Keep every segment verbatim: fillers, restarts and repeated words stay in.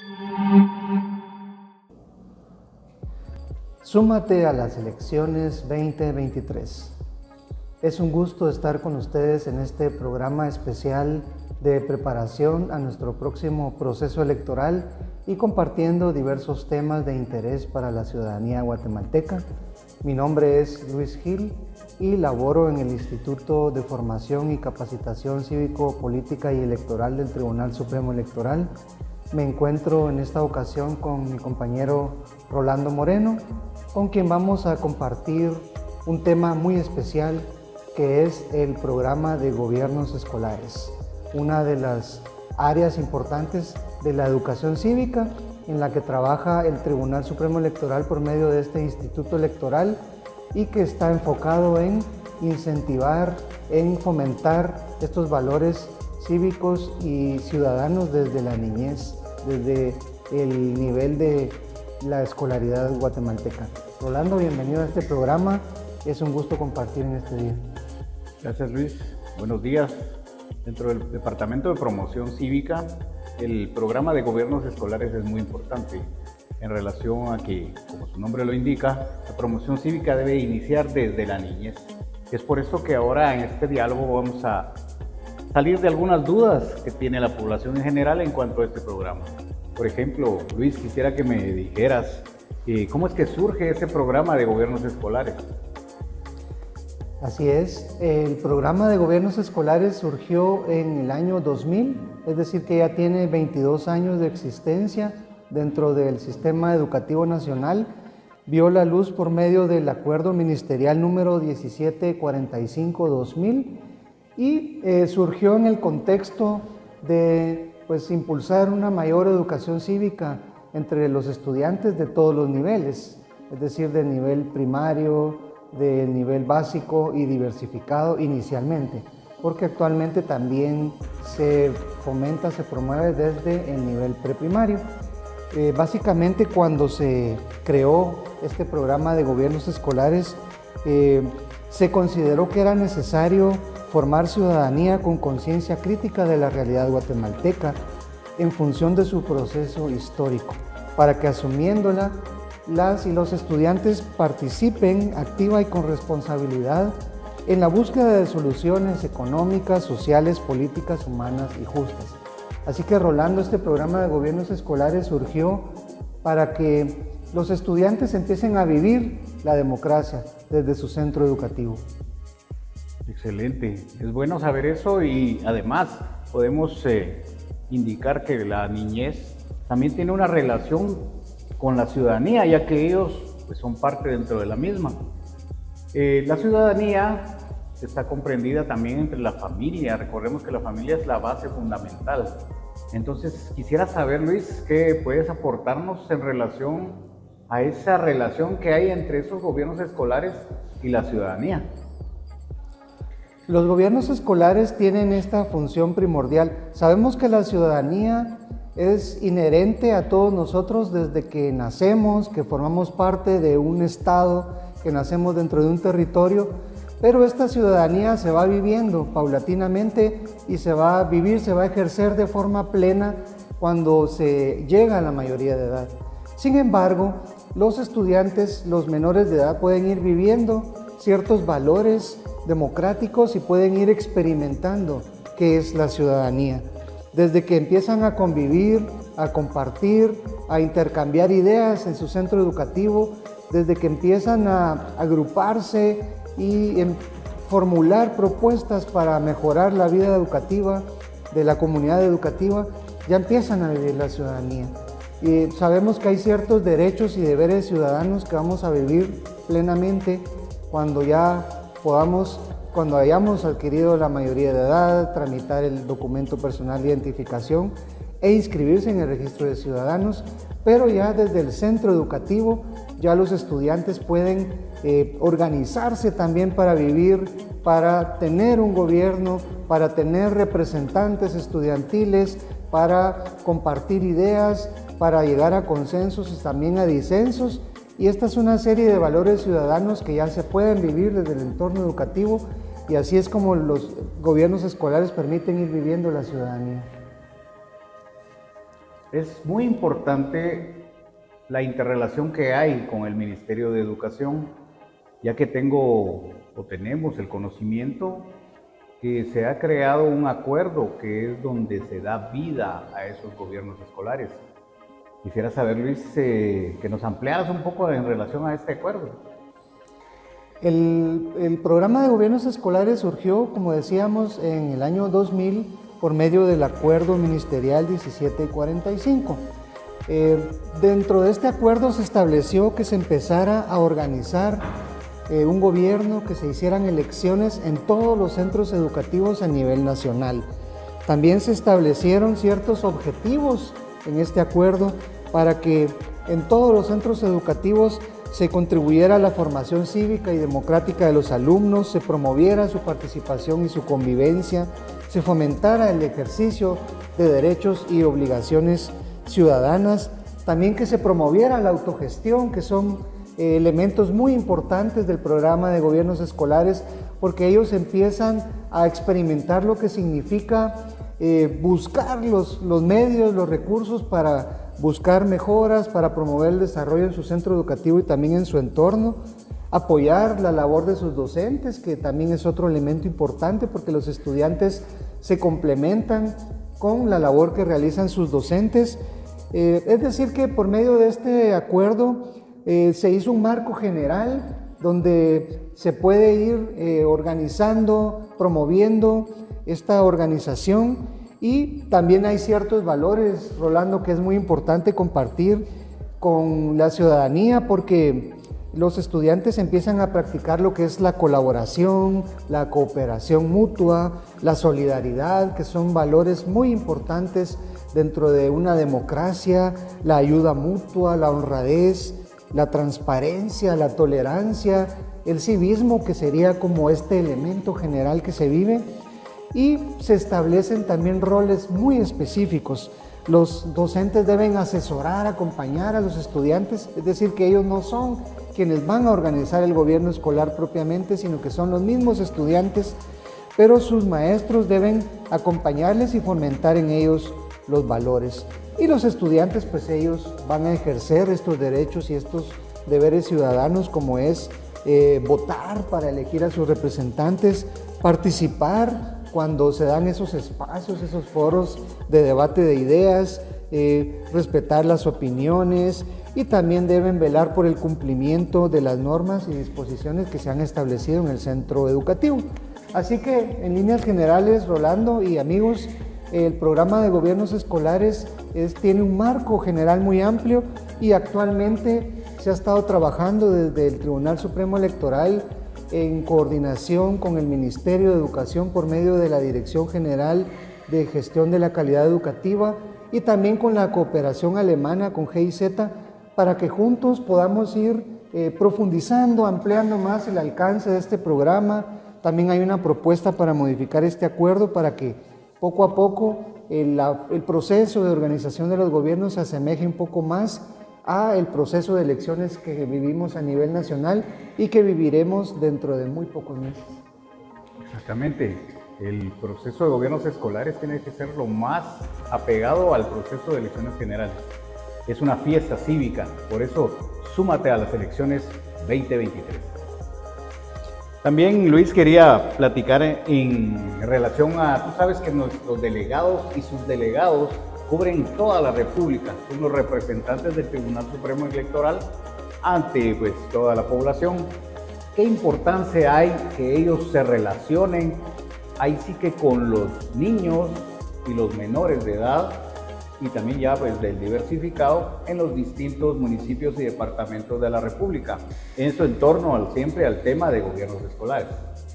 Súmate a las elecciones veinte veintitrés. Es un gusto estar con ustedes en este programa especial de preparación a nuestro próximo proceso electoral y compartiendo diversos temas de interés para la ciudadanía guatemalteca. Mi nombre es Luis Gil y laboro en el Instituto de Formación y Capacitación Cívico-Política y Electoral del Tribunal Supremo Electoral. Me encuentro en esta ocasión con mi compañero Rolando Moreno, con quien vamos a compartir un tema muy especial que es el programa de gobiernos escolares, una de las áreas importantes de la educación cívica en la que trabaja el Tribunal Supremo Electoral por medio de este instituto electoral y que está enfocado en incentivar, en fomentar estos valores cívicos y ciudadanos desde la niñez, desde el nivel de la escolaridad guatemalteca. Rolando, bienvenido a este programa, es un gusto compartir en este día. Gracias, Luis. Buenos días. Dentro del Departamento de Promoción Cívica, el programa de gobiernos escolares es muy importante en relación a que, como su nombre lo indica, la promoción cívica debe iniciar desde la niñez. Es por eso que ahora en este diálogo vamos a salir de algunas dudas que tiene la población en general en cuanto a este programa. Por ejemplo, Luis, quisiera que me dijeras eh, ¿cómo es que surge ese programa de gobiernos escolares? Así es, el programa de gobiernos escolares surgió en el año dos mil, es decir que ya tiene veintidós años de existencia dentro del sistema educativo nacional. Vio la luz por medio del acuerdo ministerial número diecisiete cuarenta y cinco dos mil y eh, surgió en el contexto de pues, impulsar una mayor educación cívica entre los estudiantes de todos los niveles, es decir, de nivel primario, de nivel básico y diversificado inicialmente, porque actualmente también se fomenta, se promueve desde el nivel preprimario. Eh, básicamente cuando se creó este programa de gobiernos escolares, eh, se consideró que era necesario formar ciudadanía con conciencia crítica de la realidad guatemalteca en función de su proceso histórico, para que asumiéndola, las y los estudiantes participen activa y con responsabilidad en la búsqueda de soluciones económicas, sociales, políticas, humanas y justas. Así que, Rolando, este programa de gobiernos escolares surgió para que los estudiantes empiecen a vivir la democracia desde su centro educativo. Excelente, es bueno saber eso y además podemos eh, indicar que la niñez también tiene una relación con la ciudadanía, ya que ellos pues, son parte dentro de la misma. Eh, la ciudadanía está comprendida también entre la familia. Recordemos que la familia es la base fundamental. Entonces, quisiera saber, Luis, ¿qué puedes aportarnos en relación a esa relación que hay entre esos gobiernos escolares y la ciudadanía? Los gobiernos escolares tienen esta función primordial. Sabemos que la ciudadanía es inherente a todos nosotros desde que nacemos, que formamos parte de un estado, que nacemos dentro de un territorio, pero esta ciudadanía se va viviendo paulatinamente y se va a vivir, se va a ejercer de forma plena cuando se llega a la mayoría de edad. Sin embargo, los estudiantes, los menores de edad, pueden ir viviendo ciertos valores democráticos y pueden ir experimentando qué es la ciudadanía. Desde que empiezan a convivir, a compartir, a intercambiar ideas en su centro educativo, desde que empiezan a agruparse y en formular propuestas para mejorar la vida educativa de la comunidad educativa, ya empiezan a vivir la ciudadanía. Y sabemos que hay ciertos derechos y deberes ciudadanos que vamos a vivir plenamente cuando ya podamos cuando hayamos adquirido la mayoría de edad, tramitar el documento personal de identificación e inscribirse en el registro de ciudadanos, pero ya desde el centro educativo ya los estudiantes pueden eh, organizarse también para vivir, para tener un gobierno, para tener representantes estudiantiles, para compartir ideas, para llegar a consensos y también a disensos. Y esta es una serie de valores ciudadanos que ya se pueden vivir desde el entorno educativo y así es como los gobiernos escolares permiten ir viviendo la ciudadanía. Es muy importante la interrelación que hay con el Ministerio de Educación, ya que tengo o tenemos el conocimiento que se ha creado un acuerdo que es donde se da vida a esos gobiernos escolares. Quisiera saber, Luis, eh, que nos ampliaras un poco en relación a este acuerdo. El, el programa de gobiernos escolares surgió, como decíamos, en el año dos mil por medio del Acuerdo Ministerial diecisiete cuarenta y cinco. Eh, dentro de este acuerdo se estableció que se empezara a organizar eh, un gobierno, que se hicieran elecciones en todos los centros educativos a nivel nacional. También se establecieron ciertos objetivos en este acuerdo para que en todos los centros educativos se contribuyera a la formación cívica y democrática de los alumnos, se promoviera su participación y su convivencia, se fomentara el ejercicio de derechos y obligaciones ciudadanas, también que se promoviera la autogestión, que son eh, elementos muy importantes del programa de gobiernos escolares, porque ellos empiezan a experimentar lo que significa eh, buscar los, los medios, los recursos para buscar mejoras, para promover el desarrollo en su centro educativo y también en su entorno, apoyar la labor de sus docentes, que también es otro elemento importante porque los estudiantes se complementan con la labor que realizan sus docentes. Eh, es decir que por medio de este acuerdo eh, se hizo un marco general donde se puede ir eh, organizando, promoviendo esta organización. Y también hay ciertos valores, Rolando, que es muy importante compartir con la ciudadanía, porque los estudiantes empiezan a practicar lo que es la colaboración, la cooperación mutua, la solidaridad, que son valores muy importantes dentro de una democracia, la ayuda mutua, la honradez, la transparencia, la tolerancia, el civismo, que sería como este elemento general que se vive. Y se establecen también roles muy específicos. Los docentes deben asesorar, acompañar a los estudiantes, es decir, que ellos no son quienes van a organizar el gobierno escolar propiamente, sino que son los mismos estudiantes, pero sus maestros deben acompañarles y fomentar en ellos los valores. Y los estudiantes, pues ellos van a ejercer estos derechos y estos deberes ciudadanos, como es eh, votar para elegir a sus representantes, participar cuando se dan esos espacios, esos foros de debate de ideas, eh, respetar las opiniones, y también deben velar por el cumplimiento de las normas y disposiciones que se han establecido en el centro educativo. Así que, en líneas generales, Rolando y amigos, el programa de gobiernos escolares es, tiene un marco general muy amplio, y actualmente se ha estado trabajando desde el Tribunal Supremo Electoral en coordinación con el Ministerio de Educación por medio de la Dirección General de Gestión de la Calidad Educativa, y también con la cooperación alemana con G I Z, para que juntos podamos ir eh, profundizando, ampliando más el alcance de este programa. También hay una propuesta para modificar este acuerdo para que poco a poco el, la, el proceso de organización de los gobiernos se asemeje un poco más a el proceso de elecciones que vivimos a nivel nacional y que viviremos dentro de muy pocos meses. Exactamente. El proceso de gobiernos escolares tiene que ser lo más apegado al proceso de elecciones generales. Es una fiesta cívica, por eso súmate a las elecciones veinte veintitrés. También, Luis, quería platicar en relación a, tú sabes que nuestros delegados y subdelegados cubren toda la República, son los representantes del Tribunal Supremo Electoral ante pues, toda la población. ¿Qué importancia hay que ellos se relacionen ahí sí que con los niños y los menores de edad, y también ya pues del diversificado en los distintos municipios y departamentos de la República, en su entorno al, siempre al tema de gobiernos escolares?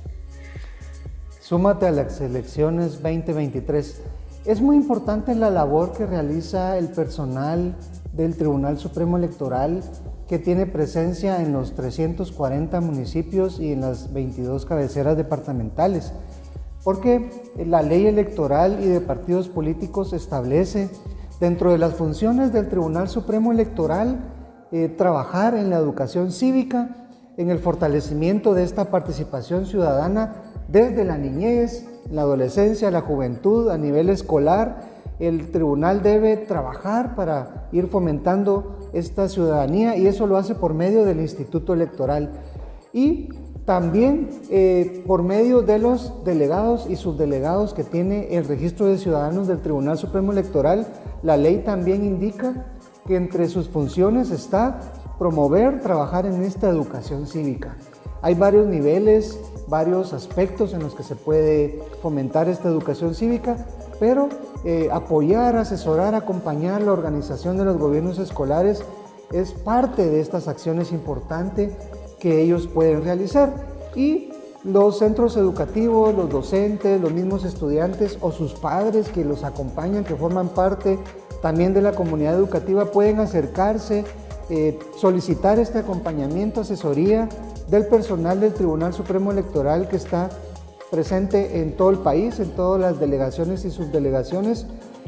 Súmate a las elecciones veinte veintitrés. Es muy importante la labor que realiza el personal del Tribunal Supremo Electoral, que tiene presencia en los trescientos cuarenta municipios y en las veintidós cabeceras departamentales, porque la ley electoral y de partidos políticos establece dentro de las funciones del Tribunal Supremo Electoral eh, trabajar en la educación cívica, en el fortalecimiento de esta participación ciudadana desde la niñez, la adolescencia, la juventud, a nivel escolar, el tribunal debe trabajar para ir fomentando esta ciudadanía y eso lo hace por medio del Instituto Electoral y también eh, por medio de los delegados y subdelegados que tiene el registro de ciudadanos del Tribunal Supremo Electoral. La ley también indica que entre sus funciones está promover, trabajar en esta educación cívica. Hay varios niveles, varios aspectos en los que se puede fomentar esta educación cívica, pero eh, apoyar, asesorar, acompañar la organización de los gobiernos escolares es parte de estas acciones importantes que ellos pueden realizar. Y los centros educativos, los docentes, los mismos estudiantes o sus padres que los acompañan, que forman parte también de la comunidad educativa, pueden acercarse, eh, solicitar este acompañamiento, asesoría del personal del Tribunal Supremo Electoral que está presente en todo el país, en todas las delegaciones y subdelegaciones,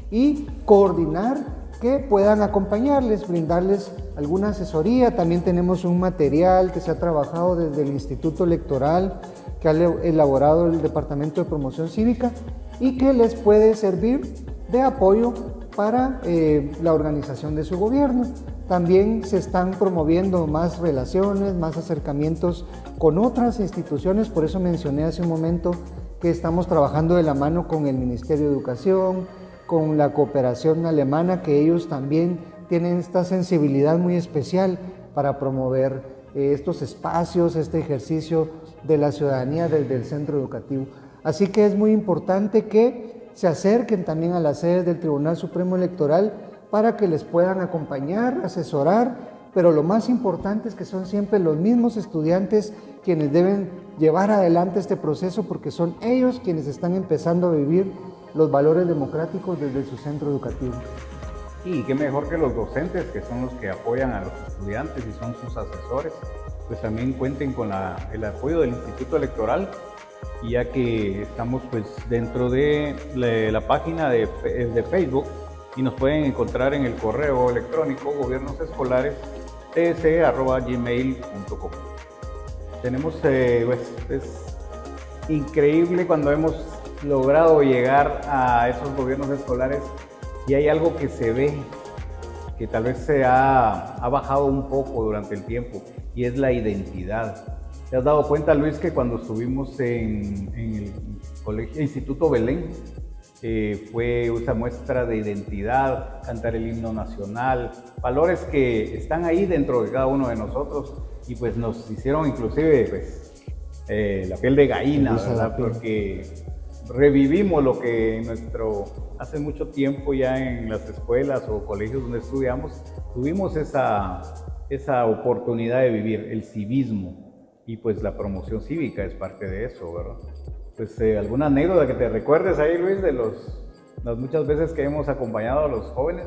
y coordinar que puedan acompañarles, brindarles alguna asesoría. También tenemos un material que se ha trabajado desde el Instituto Electoral, que ha elaborado el Departamento de Promoción Cívica y que les puede servir de apoyo para eh, la organización de su gobierno. También se están promoviendo más relaciones, más acercamientos con otras instituciones, por eso mencioné hace un momento que estamos trabajando de la mano con el Ministerio de Educación, con la cooperación alemana, que ellos también tienen esta sensibilidad muy especial para promover eh, estos espacios, este ejercicio de la ciudadanía desde el centro educativo. Así que es muy importante que se acerquen también a las sedes del Tribunal Supremo Electoral para que les puedan acompañar, asesorar, pero lo más importante es que son siempre los mismos estudiantes quienes deben llevar adelante este proceso, porque son ellos quienes están empezando a vivir los valores democráticos desde su centro educativo. Y qué mejor que los docentes, que son los que apoyan a los estudiantes y son sus asesores, pues también cuenten con la, el apoyo del Instituto Electoral, ya que estamos pues dentro de la, la página de, de Facebook, y nos pueden encontrar en el correo electrónico gobiernosescolares t s arroba gmail punto com. Tenemos, eh, pues, es increíble cuando hemos logrado llegar a esos gobiernos escolares y hay algo que se ve, que tal vez se ha, ha bajado un poco durante el tiempo, y es la identidad. ¿Te has dado cuenta, Luis, que cuando estuvimos en, en el colegio, Instituto Belén, Eh, fue esa muestra de identidad, cantar el himno nacional, valores que están ahí dentro de cada uno de nosotros y pues nos hicieron inclusive pues, eh, la piel de gallina, ¿verdad? Porque revivimos lo que nuestro, hace mucho tiempo ya en las escuelas o colegios donde estudiamos, tuvimos esa, esa oportunidad de vivir el civismo y pues la promoción cívica es parte de eso, ¿verdad? Pues eh, alguna anécdota que te recuerdes ahí, Luis, de los, las muchas veces que hemos acompañado a los jóvenes.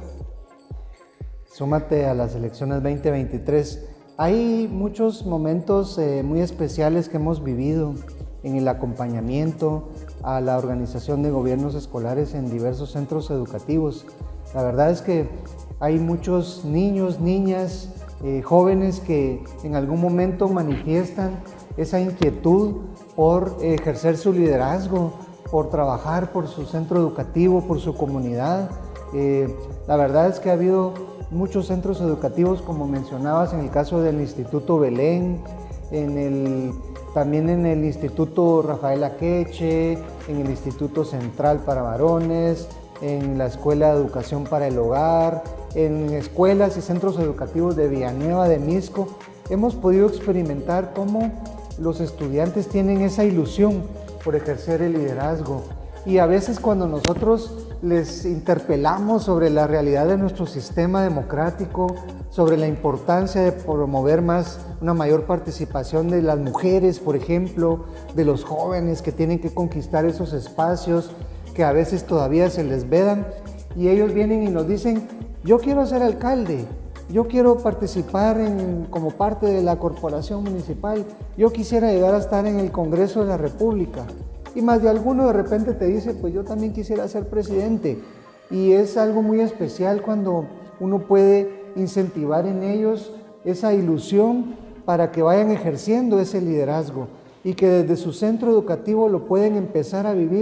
Súmate a las elecciones veinte veintitrés. Hay muchos momentos eh, muy especiales que hemos vivido en el acompañamiento a la organización de gobiernos escolares en diversos centros educativos. La verdad es que hay muchos niños, niñas, eh, jóvenes que en algún momento manifiestan esa inquietud por ejercer su liderazgo, por trabajar por su centro educativo, por su comunidad. Eh, la verdad es que ha habido muchos centros educativos, como mencionabas, en el caso del Instituto Belén, en el, también en el Instituto Rafael Akeche, en el Instituto Central para Varones, en la Escuela de Educación para el Hogar, en escuelas y centros educativos de Villanueva de Mixco. Hemos podido experimentar cómo los estudiantes tienen esa ilusión por ejercer el liderazgo, y a veces cuando nosotros les interpelamos sobre la realidad de nuestro sistema democrático, sobre la importancia de promover más, una mayor participación de las mujeres, por ejemplo, de los jóvenes que tienen que conquistar esos espacios que a veces todavía se les vedan, y ellos vienen y nos dicen: yo quiero ser alcalde, yo quiero participar en, como parte de la corporación municipal, yo quisiera llegar a estar en el Congreso de la República. Y más de alguno de repente te dice: pues yo también quisiera ser presidente. Y es algo muy especial cuando uno puede incentivar en ellos esa ilusión para que vayan ejerciendo ese liderazgo y que desde su centro educativo lo pueden empezar a vivir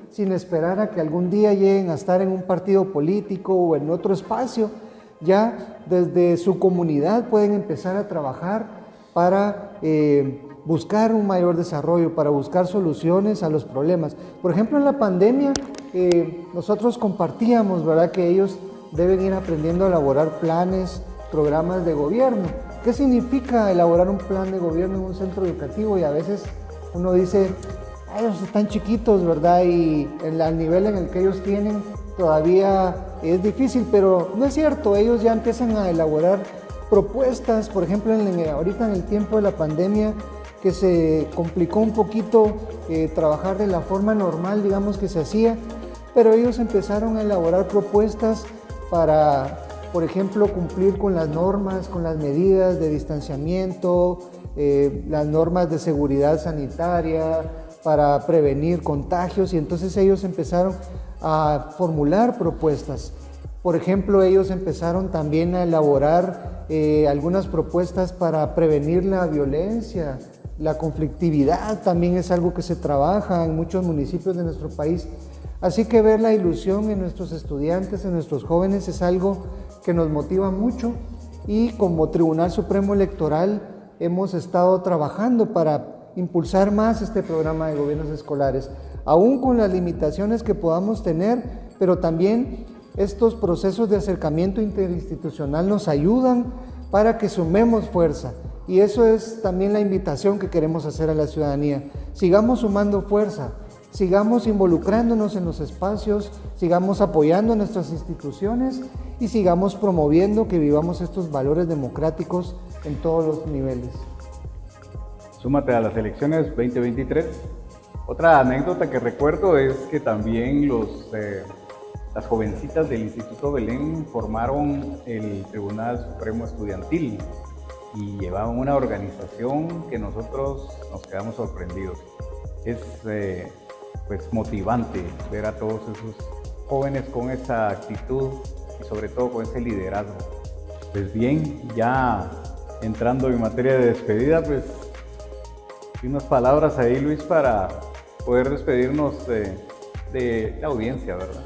sin esperar a que algún día lleguen a estar en un partido político o en otro espacio. Ya desde su comunidad pueden empezar a trabajar para eh, buscar un mayor desarrollo, para buscar soluciones a los problemas. Por ejemplo, en la pandemia eh, nosotros compartíamos, ¿verdad?, que ellos deben ir aprendiendo a elaborar planes, programas de gobierno. ¿Qué significa elaborar un plan de gobierno en un centro educativo? Y a veces uno dice, ellos están chiquitos, ¿verdad? Y el, al nivel en el que ellos tienen todavía es difícil, pero no es cierto. Ellos ya empiezan a elaborar propuestas. Por ejemplo, en, ahorita en el tiempo de la pandemia, que se complicó un poquito eh, trabajar de la forma normal, digamos, que se hacía, pero ellos empezaron a elaborar propuestas para, por ejemplo, cumplir con las normas, con las medidas de distanciamiento, eh, las normas de seguridad sanitaria, para prevenir contagios, y entonces ellos empezaron a formular propuestas. Por ejemplo, ellos empezaron también a elaborar eh, algunas propuestas para prevenir la violencia, la conflictividad, también es algo que se trabaja en muchos municipios de nuestro país. Así que ver la ilusión en nuestros estudiantes, en nuestros jóvenes, es algo que nos motiva mucho, y como Tribunal Supremo Electoral hemos estado trabajando para impulsar más este programa de gobiernos escolares, aún con las limitaciones que podamos tener, pero también estos procesos de acercamiento interinstitucional nos ayudan para que sumemos fuerza, y eso es también la invitación que queremos hacer a la ciudadanía. Sigamos sumando fuerza, sigamos involucrándonos en los espacios, sigamos apoyando a nuestras instituciones y sigamos promoviendo que vivamos estos valores democráticos en todos los niveles. Súmate a las elecciones veinte veintitrés. Otra anécdota que recuerdo es que también los, eh, las jovencitas del Instituto Belén formaron el Tribunal Supremo Estudiantil y llevaban una organización que nosotros nos quedamos sorprendidos. Es eh, pues motivante ver a todos esos jóvenes con esa actitud y sobre todo con ese liderazgo. Pues bien, ya entrando en materia de despedida, pues unas palabras ahí, Luis, para poder despedirnos de, de la audiencia, ¿verdad?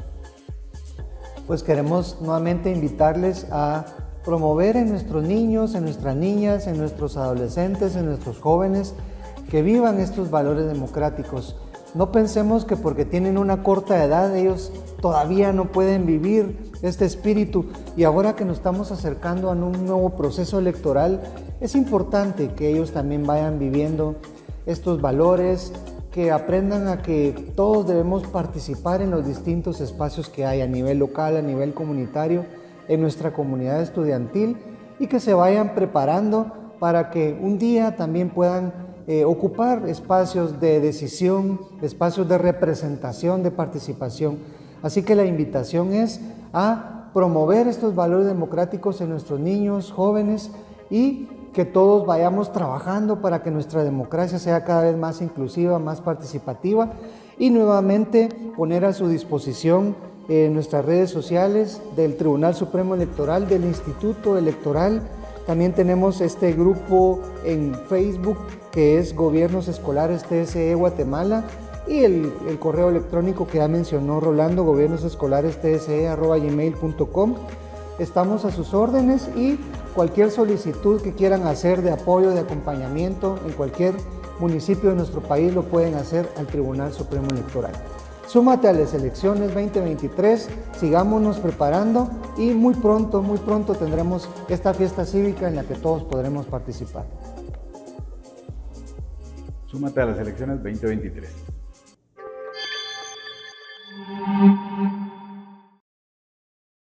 Pues queremos nuevamente invitarles a promover en nuestros niños, en nuestras niñas, en nuestros adolescentes, en nuestros jóvenes, que vivan estos valores democráticos. No pensemos que porque tienen una corta edad ellos todavía no pueden vivir este espíritu, y ahora que nos estamos acercando a un nuevo proceso electoral, es importante que ellos también vayan viviendo estos valores, que aprendan a que todos debemos participar en los distintos espacios que hay a nivel local, a nivel comunitario, en nuestra comunidad estudiantil, y que se vayan preparando para que un día también puedan eh, ocupar espacios de decisión, espacios de representación, de participación. Así que la invitación es a promover estos valores democráticos en nuestros niños, jóvenes, y que todos vayamos trabajando para que nuestra democracia sea cada vez más inclusiva, más participativa, y nuevamente poner a su disposición eh, nuestras redes sociales del Tribunal Supremo Electoral, del Instituto Electoral. También tenemos este grupo en Facebook que es Gobiernos Escolares T S E Guatemala, y el, el correo electrónico que ya mencionó Rolando, gobiernos escolares t s e arroba gmail punto com. Estamos a sus órdenes, y cualquier solicitud que quieran hacer de apoyo, de acompañamiento en cualquier municipio de nuestro país lo pueden hacer al Tribunal Supremo Electoral. Súmate a las elecciones veinte veintitrés, sigámonos preparando, y muy pronto, muy pronto tendremos esta fiesta cívica en la que todos podremos participar. Súmate a las elecciones veinte veintitrés.